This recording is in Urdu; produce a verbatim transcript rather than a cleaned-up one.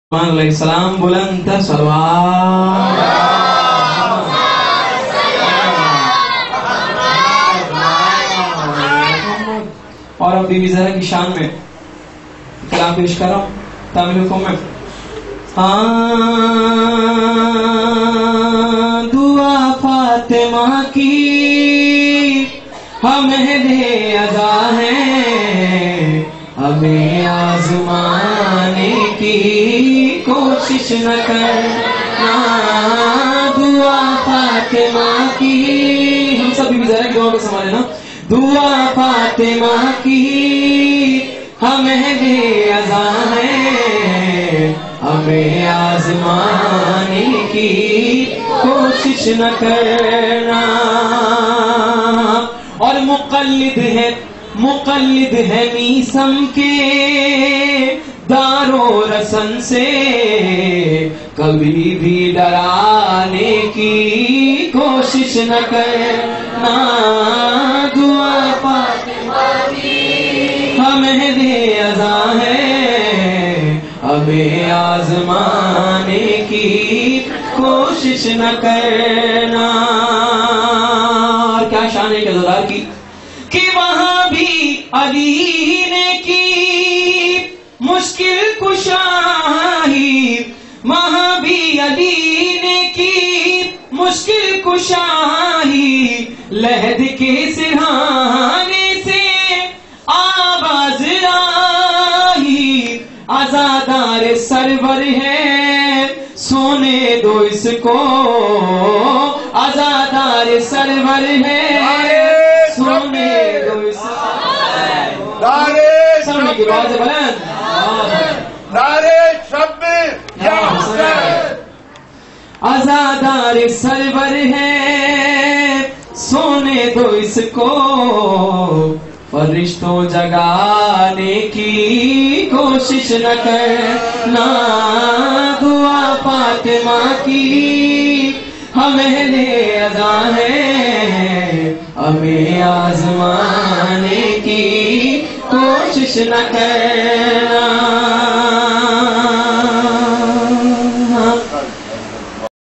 علیہ السلام بلند صلوات اور اب بی بی زہرا کی شان میں کلام پیش کر رہا ہوں تامل حکم میں. دعا فاطمہ کی ہمیں دے ادا ہے، ہمیں آزمانے کی کوشش نہ کرنا. دعا فاطمہ کی، ہم سب بھی ذرا دعا کو سنبھالے نا. دعا فاطمہ کی ہمیں دے ادا ہے، ہمیں آزمانے کی کوشش نہ کرنا. اور مقلد ہے مقلد ہے میسم کے دار و رسن سے، کبھی بھی ڈرانے کی کوشش نہ کرنا. دعا فاطمہ کی ہمیں دے ادا ہے، ہمیں آزمانے کی کوشش نہ کرنا. اور کیا شان ہے عزادار کی کہ وہاں بھی علی نے کی مشکل کشائی، وہاں بھی علی نے کی مشکل کشائی. لہد کے سرہانے سے آواز آئی، عزادار سرور ہے سونے دو اس کو، عزادار سرور ہے سونے دو اس کو. سامنے کی بات ہے بلند نعرے شبیر یا حسین. عزادار سرور ہے سونے دو اس کو، فرشتوں جگانے کی کوشش نہ کرنا. دعا فاطمہ کی ہمیں دے ادا ہے، ہمیں آزمانے کی کوشش نہ کرنا.